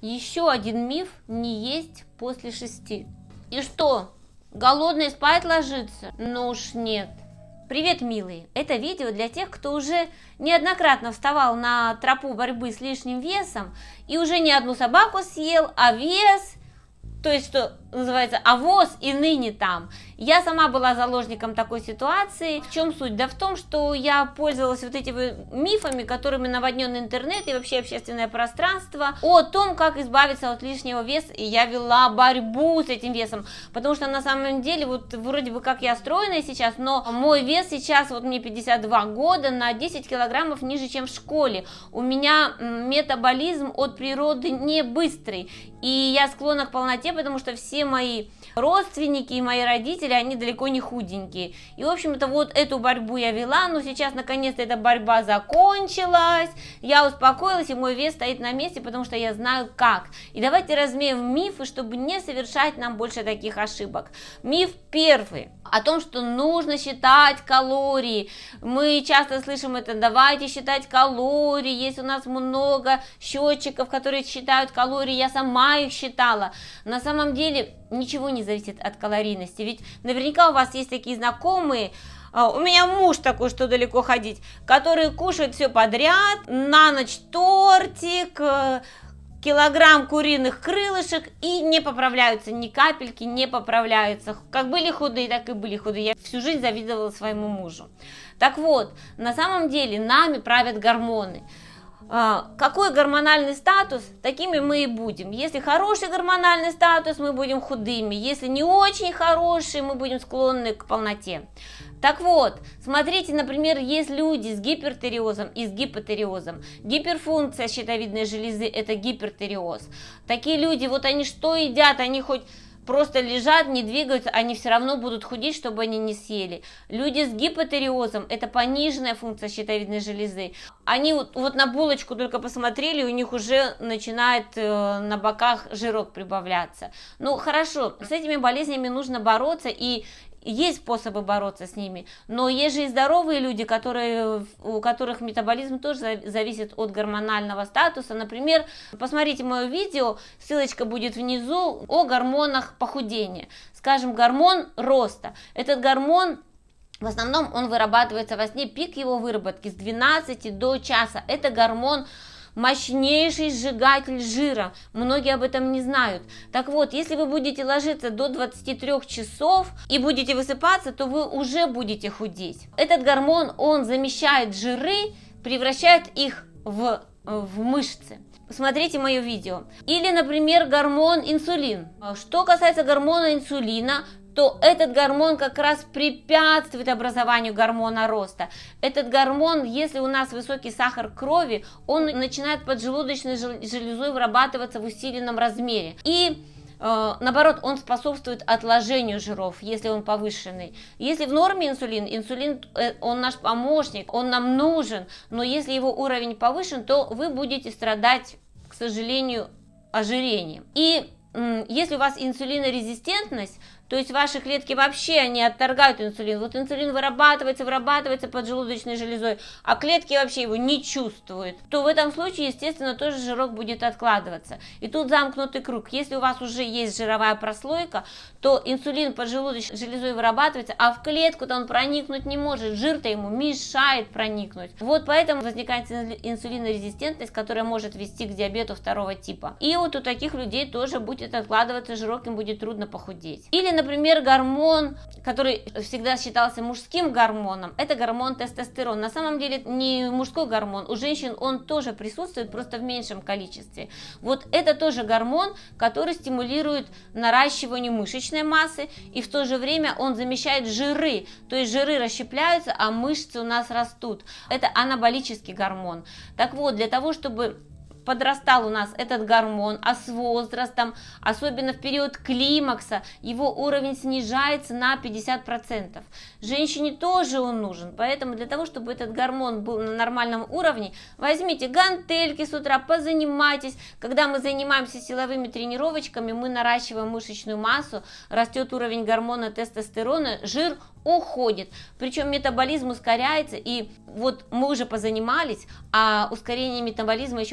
Еще один миф: не есть после 6. И что, голодный спать ложиться? Ну уж нет. Привет, милые! Это видео для тех, кто уже неоднократно вставал на тропу борьбы с лишним весом и уже не одну собаку съел, а вес, то есть, что называется, авоз и ныне там. Я сама была заложником такой ситуации. В чем суть? Да в том, что я пользовалась вот этими мифами, которыми наводнен интернет и вообще общественное пространство, о том, как избавиться от лишнего веса, и я вела борьбу с этим весом, потому что на самом деле, вот вроде бы как я стройная сейчас, но мой вес сейчас, вот мне 52 года, на 10 килограммов ниже, чем в школе. У меня метаболизм от природы не быстрый, и я склонна к полноте, потому что все мои родственники и мои родители, они далеко не худенькие. И, в общем-то, вот эту борьбу я вела, но сейчас, наконец-то, эта борьба закончилась, я успокоилась, и мой вес стоит на месте, потому что я знаю как. И давайте развеем мифы, чтобы не совершать нам больше таких ошибок. Миф первый. О том, что нужно считать калории. Мы часто слышим это: давайте считать калории, есть у нас много счетчиков, которые считают калории, я сама их считала. На самом деле ничего не зависит от калорийности, ведь наверняка у вас есть такие знакомые, у меня муж такой, что далеко ходить, который кушает все подряд, на ночь тортик, килограмм куриных крылышек, и не поправляются, ни капельки не поправляются. Как были худые, так и были худые. Я всю жизнь завидовала своему мужу. Так вот, на самом деле нами правят гормоны. Какой гормональный статус, такими мы и будем. Если хороший гормональный статус, мы будем худыми. Если не очень хороший, мы будем склонны к полноте. Так вот, смотрите, например, есть люди с гипертиреозом и с гипотиреозом. Гиперфункция щитовидной железы – это гипертиреоз. Такие люди, вот они что едят, они хоть просто лежат, не двигаются, они все равно будут худеть, чтобы они не съели. Люди с гипотиреозом – это пониженная функция щитовидной железы. Они вот на булочку только посмотрели, у них уже начинает на боках жирок прибавляться. Ну хорошо, с этими болезнями нужно бороться, и есть способы бороться с ними, но есть же и здоровые люди, у которых метаболизм тоже зависит от гормонального статуса. Например, посмотрите мое видео, ссылочка будет внизу, о гормонах похудения. Скажем, гормон роста. Этот гормон, в основном, он вырабатывается во сне, пик его выработки с 12 до часа. Это гормон мощнейший сжигатель жира, многие об этом не знают. Так вот, если вы будете ложиться до 23 часов и будете высыпаться, то вы уже будете худеть. Этот гормон, он замещает жиры, превращает их в мышцы. Посмотрите мое видео. Или, например, гормон инсулин. Что касается гормона инсулина, то этот гормон как раз препятствует образованию гормона роста. Этот гормон, если у нас высокий сахар крови, он начинает поджелудочной железой вырабатываться в усиленном размере. И наоборот, он способствует отложению жиров, если он повышенный. Если в норме инсулин он наш помощник, он нам нужен, но если его уровень повышен, то вы будете страдать, к сожалению, ожирением. И если у вас инсулинорезистентность, то есть ваши клетки вообще не отторгают инсулин. Вот инсулин вырабатывается поджелудочной железой, а клетки вообще его не чувствуют. То в этом случае, естественно, тоже жирок будет откладываться. И тут замкнутый круг. Если у вас уже есть жировая прослойка, то инсулин поджелудочной железой вырабатывается, а в клетку-то он проникнуть не может. Жир-то ему мешает проникнуть. Вот поэтому возникает инсулинорезистентность, которая может вести к диабету 2 типа. И вот у таких людей тоже будет откладываться жирок, им будет трудно похудеть. Или, например, гормон, который всегда считался мужским гормоном, это гормон тестостерон. На самом деле не мужской гормон, у женщин он тоже присутствует, просто в меньшем количестве. Вот это тоже гормон, который стимулирует наращивание мышечной массы, и в то же время он замещает жиры, то есть жиры расщепляются, а мышцы у нас растут. Это анаболический гормон. Так вот, для того, чтобы подрастал у нас этот гормон, а с возрастом, особенно в период климакса, его уровень снижается на 50%. Женщине тоже он нужен, поэтому для того, чтобы этот гормон был на нормальном уровне, возьмите гантельки с утра, позанимайтесь. Когда мы занимаемся силовыми тренировочками, мы наращиваем мышечную массу, растет уровень гормона тестостерона, жир уходит, причем метаболизм ускоряется, и вот мы уже позанимались, а ускорение метаболизма еще продолжается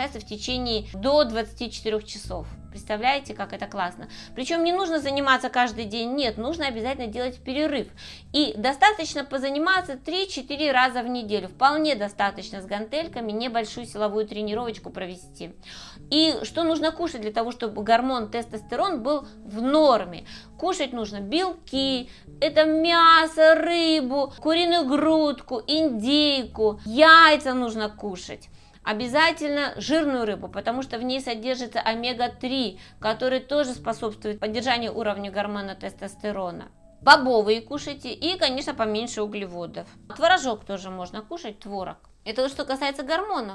продолжается в течение до 24 часов. Представляете, как это классно? Причем не нужно заниматься каждый день, нет, нужно обязательно делать перерыв. И достаточно позаниматься 3-4 раза в неделю. Вполне достаточно с гантельками небольшую силовую тренировочку провести. И что нужно кушать для того, чтобы гормон тестостерон был в норме? Кушать нужно белки, это мясо, рыбу, куриную грудку, индейку, яйца нужно кушать. Обязательно жирную рыбу, потому что в ней содержится омега-3, который тоже способствует поддержанию уровня гормона тестостерона. Бобовые кушайте и, конечно, поменьше углеводов. Творожок тоже можно кушать, творог. Это вот что касается гормонов.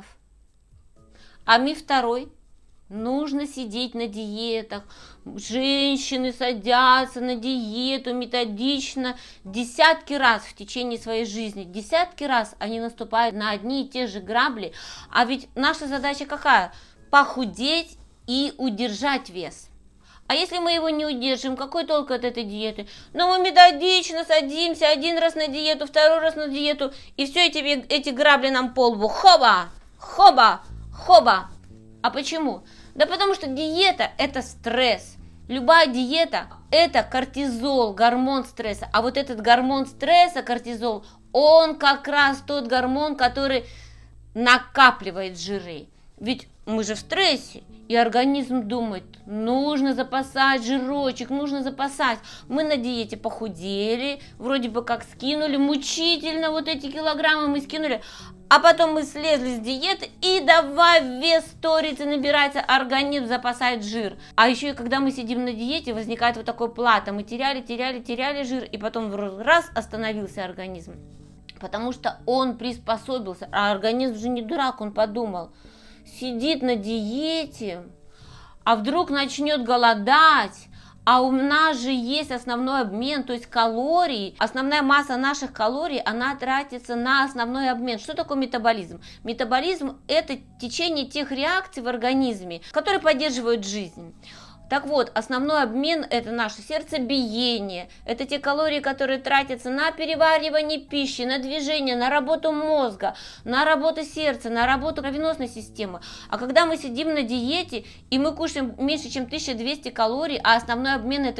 А миф второй. Нужно сидеть на диетах. Женщины садятся на диету методично десятки раз в течение своей жизни. Десятки раз они наступают на одни и те же грабли. А ведь наша задача какая? Похудеть и удержать вес. А если мы его не удержим, какой толк от этой диеты? Но мы методично садимся один раз на диету, второй раз на диету, и все эти грабли нам по лбу. Хоба! Хоба! Хоба! А почему? Да потому что диета – это стресс. Любая диета – это кортизол, гормон стресса. А вот этот гормон стресса, кортизол, он как раз тот гормон, который накапливает жиры. Ведь мы же в стрессе, и организм думает, нужно запасать жирочек, нужно запасать. Мы на диете похудели, вроде бы как скинули, мучительно вот эти килограммы мы скинули, а потом мы слезли с диеты и давай вес сторится, набирается, организм запасает жир. А еще и когда мы сидим на диете, возникает вот такой плата, мы теряли жир, и потом раз остановился организм, потому что он приспособился, а организм же не дурак, он подумал, сидит на диете, а вдруг начнет голодать, а у нас же есть основной обмен, то есть калории, основная масса наших калорий, она тратится на основной обмен. Что такое метаболизм? Метаболизм – это течение тех реакций в организме, которые поддерживают жизнь. Так вот, основной обмен – это наше сердцебиение, это те калории, которые тратятся на переваривание пищи, на движение, на работу мозга, на работу сердца, на работу кровеносной системы. А когда мы сидим на диете и мы кушаем меньше, чем 1200 калорий, а основной обмен – это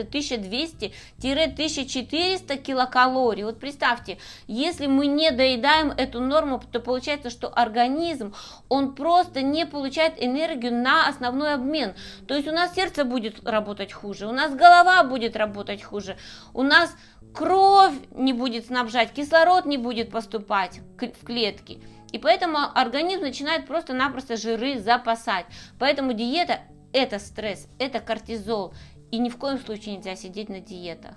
1200-1400 килокалорий. Вот представьте, если мы не доедаем эту норму, то получается, что организм, он просто не получает энергию на основной обмен. То есть у нас сердце будет работать хуже, у нас голова будет работать хуже, у нас кровь не будет снабжать, кислород не будет поступать в клетки. И поэтому организм начинает просто-напросто жиры запасать. Поэтому диета – это стресс, это кортизол. И ни в коем случае нельзя сидеть на диетах.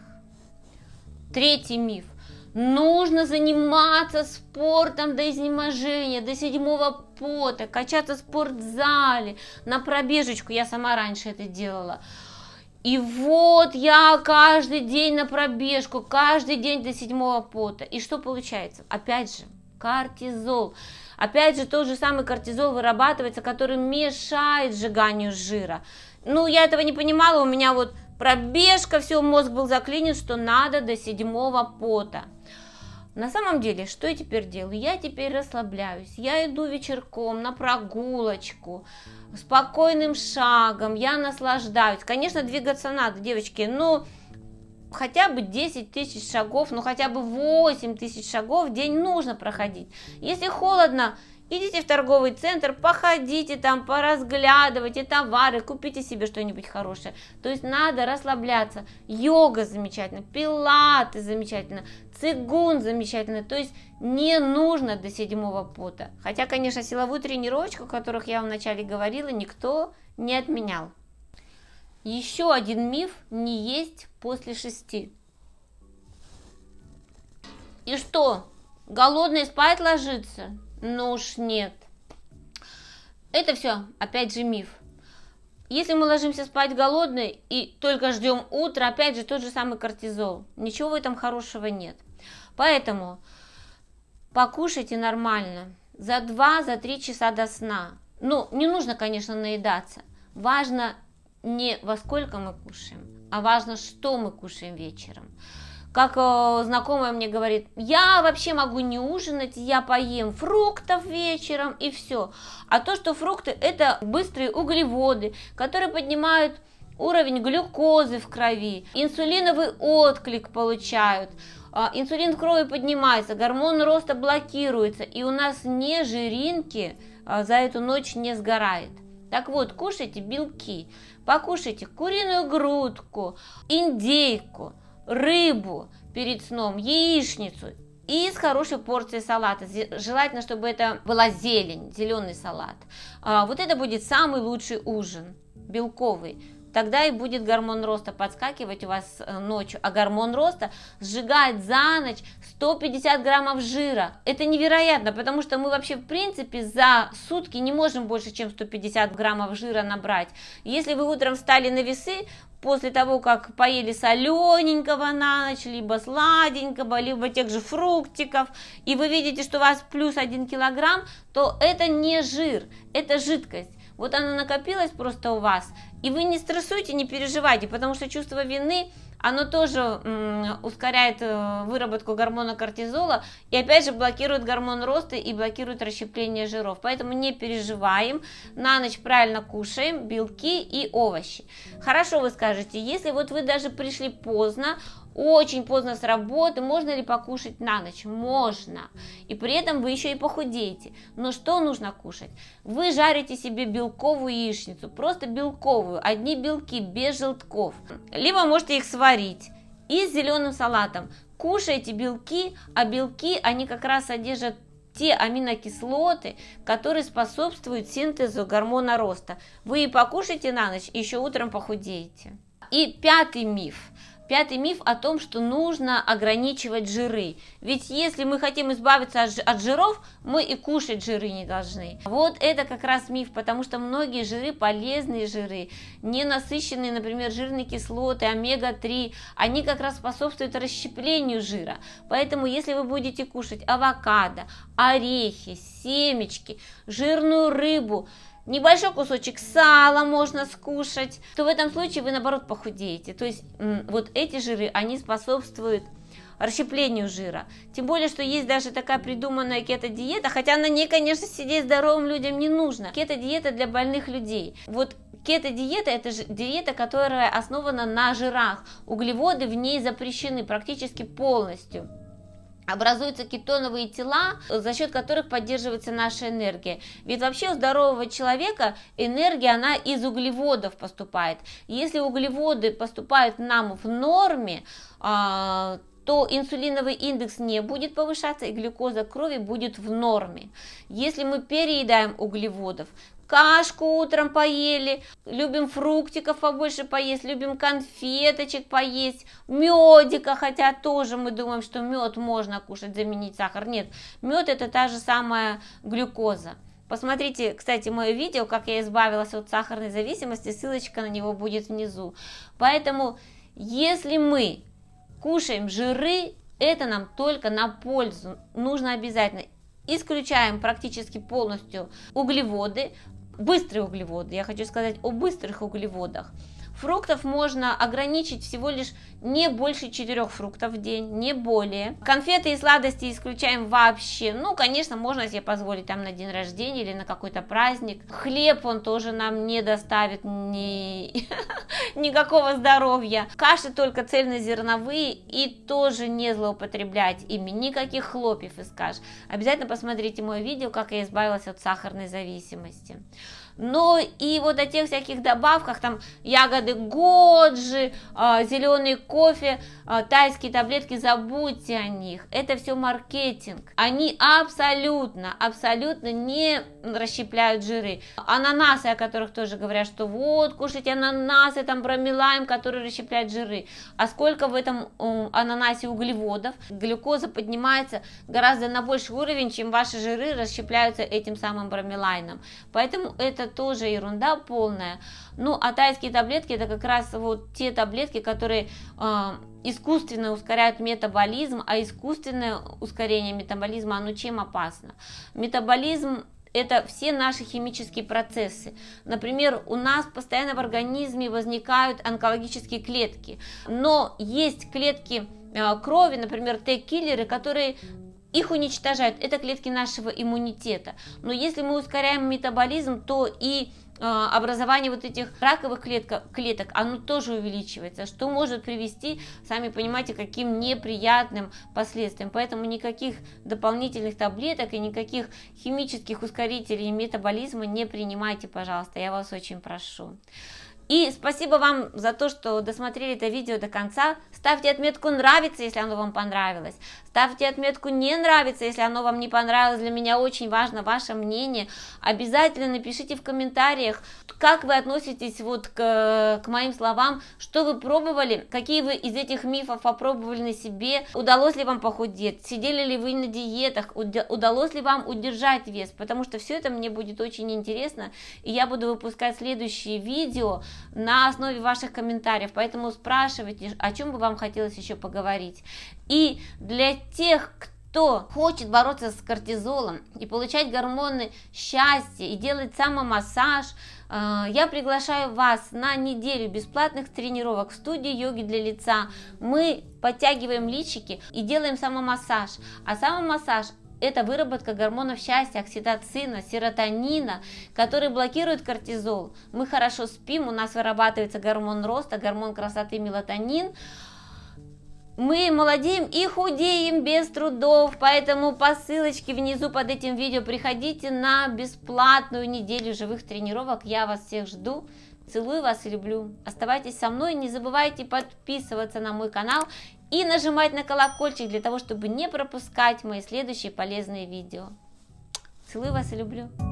Третий миф. Нужно заниматься спортом до изнеможения, до седьмого пота, качаться в спортзале, на пробежечку. Я сама раньше это делала. И вот я каждый день на пробежку, каждый день до седьмого пота. И что получается? Опять же, кортизол. Опять же, тот же самый кортизол вырабатывается, который мешает сжиганию жира. Ну, я этого не понимала, у меня вот пробежка, все, мозг был заклинен, что надо до седьмого пота. На самом деле, что я теперь делаю? Я теперь расслабляюсь, я иду вечерком на прогулочку, спокойным шагом, я наслаждаюсь. Конечно, двигаться надо, девочки, но хотя бы 10 тысяч шагов, ну хотя бы 8 тысяч шагов в день нужно проходить. Если холодно, идите в торговый центр, походите там, поразглядывайте товары, купите себе что-нибудь хорошее. То есть надо расслабляться. Йога замечательно, пилаты замечательно, цигун замечательно. То есть не нужно до седьмого пота. Хотя, конечно, силовую тренировочку, о которых я вам вначале говорила, никто не отменял. Еще один миф – не есть после 6. И что, голодный спать ложиться? Ну уж нет. Это все, опять же, миф. Если мы ложимся спать голодные и только ждем утра, опять же, тот же самый кортизол. Ничего в этом хорошего нет. Поэтому покушайте нормально. За 2-3 часа до сна. Ну, не нужно, конечно, наедаться. Важно не во сколько мы кушаем, а важно, что мы кушаем вечером. как знакомая мне говорит, я вообще могу не ужинать, я поем фруктов вечером и все. А то, что фрукты это быстрые углеводы, которые поднимают уровень глюкозы в крови, инсулиновый отклик получают, инсулин в крови поднимается, гормон роста блокируется, и у нас не жиринки за эту ночь не сгорает. Так вот, кушайте белки, покушайте куриную грудку, индейку, рыбу перед сном, яичницу и с хорошей порцией салата. Желательно, чтобы это была зелень, зеленый салат. Вот это будет самый лучший ужин, белковый. Тогда и будет гормон роста подскакивать у вас ночью. А гормон роста сжигает за ночь 150 граммов жира. Это невероятно, потому что мы вообще в принципе за сутки не можем больше, чем 150 граммов жира набрать. Если вы утром встали на весы, после того, как поели солененького на ночь, либо сладенького, либо тех же фруктиков, и вы видите, что у вас плюс 1 килограмм, то это не жир, это жидкость. Вот она накопилась просто у вас, и вы не стрессуйте, не переживайте, потому что чувство вины, оно тоже ускоряет выработку гормона кортизола и опять же блокирует гормон роста и блокирует расщепление жиров. Поэтому не переживаем, на ночь правильно кушаем белки и овощи. Хорошо, вы скажете, если вот вы даже пришли поздно, очень поздно с работы, можно ли покушать на ночь? Можно. И при этом вы еще и похудеете. Но что нужно кушать? Вы жарите себе белковую яичницу, просто белковую, одни белки, без желтков. Либо можете их сварить и с зеленым салатом. Кушайте белки, а белки, они как раз содержат те аминокислоты, которые способствуют синтезу гормона роста. Вы и покушаете на ночь, и еще утром похудеете. И пятый миф. Пятый миф о том, что нужно ограничивать жиры. Ведь если мы хотим избавиться от жиров, мы и кушать жиры не должны. Вот это как раз миф, потому что многие жиры, полезные жиры, ненасыщенные, например, жирные кислоты, омега-3, они как раз способствуют расщеплению жира. Поэтому если вы будете кушать авокадо, орехи, семечки, жирную рыбу, небольшой кусочек сала можно скушать, то в этом случае вы наоборот похудеете. То есть вот эти жиры, они способствуют расщеплению жира. Тем более, что есть даже такая придуманная кето-диета, хотя на ней, конечно, сидеть здоровым людям не нужно. Кето-диета для больных людей. Вот кето-диета – это же диета, которая основана на жирах. Углеводы в ней запрещены практически полностью. Образуются кетоновые тела, за счет которых поддерживается наша энергия. Ведь вообще у здорового человека энергия, она из углеводов поступает. Если углеводы поступают нам в норме, то инсулиновый индекс не будет повышаться, и глюкоза крови будет в норме. Если мы переедаем углеводов, кашку утром поели, любим фруктиков побольше поесть, любим конфеточек поесть, медика, хотя тоже мы думаем, что мед можно кушать, заменить сахар. Нет, мед это та же самая глюкоза. Посмотрите, кстати, мое видео, как я избавилась от сахарной зависимости, ссылочка на него будет внизу. Поэтому, если мы кушаем жиры, это нам только на пользу, нужно обязательно. Исключаем практически полностью углеводы, быстрые углеводы, я хочу сказать о быстрых углеводах. Фруктов можно ограничить всего лишь не больше 4 фруктов в день, не более. Конфеты и сладости исключаем вообще. Ну, конечно, можно себе позволить там на день рождения или на какой-то праздник. Хлеб, он тоже нам не доставит никакого здоровья. Каши только цельнозерновые и тоже не злоупотреблять ими. Никаких хлопьев из каш. Обязательно посмотрите мое видео, как я избавилась от сахарной зависимости. Но и вот о тех всяких добавках, там ягоды годжи, зеленый кофе, тайские таблетки, забудьте о них. Это все маркетинг. Они абсолютно не расщепляют жиры. Ананасы, о которых тоже говорят, что вот, кушайте ананасы, там бромелайн, который расщепляет жиры. А сколько в этом ананасе углеводов? Глюкоза поднимается гораздо на больший уровень, чем ваши жиры расщепляются этим самым бромелайном. Поэтому это тоже ерунда полная. Ну, а тайские таблетки — это как раз вот те таблетки, которые искусственно ускоряют метаболизм, а искусственное ускорение метаболизма, оно чем опасно? Метаболизм — это все наши химические процессы. Например, у нас постоянно в организме возникают онкологические клетки, но есть клетки крови, например, Т-киллеры, которые их уничтожают. Это клетки нашего иммунитета. Но если мы ускоряем метаболизм, то и образование вот этих раковых клеток, оно тоже увеличивается, что может привести, сами понимаете, к каким неприятным последствиям. Поэтому никаких дополнительных таблеток и никаких химических ускорителей метаболизма не принимайте, пожалуйста, я вас очень прошу. И спасибо вам за то, что досмотрели это видео до конца. Ставьте отметку «Нравится», если оно вам понравилось. Ставьте отметку «Не нравится», если оно вам не понравилось. Для меня очень важно ваше мнение. Обязательно напишите в комментариях, как вы относитесь вот к моим словам, что вы пробовали, какие вы из этих мифов попробовали на себе, удалось ли вам похудеть, сидели ли вы на диетах, удалось ли вам удержать вес, потому что все это мне будет очень интересно, и я буду выпускать следующие видео на основе ваших комментариев, поэтому спрашивайте, о чем бы вам хотелось еще поговорить. И для тех, кто хочет бороться с кортизолом и получать гормоны счастья и делать самомассаж, я приглашаю вас на неделю бесплатных тренировок в студии йоги для лица. Мы подтягиваем личики и делаем самомассаж, а самомассаж — это выработка гормонов счастья, окситоцина, серотонина, которые блокируют кортизол. Мы хорошо спим, у нас вырабатывается гормон роста, гормон красоты мелатонин. Мы молодеем и худеем без трудов, поэтому по ссылочке внизу под этим видео приходите на бесплатную неделю живых тренировок. Я вас всех жду. Целую вас и люблю. Оставайтесь со мной, не забывайте подписываться на мой канал и нажимать на колокольчик для того, чтобы не пропускать мои следующие полезные видео. Целую вас и люблю.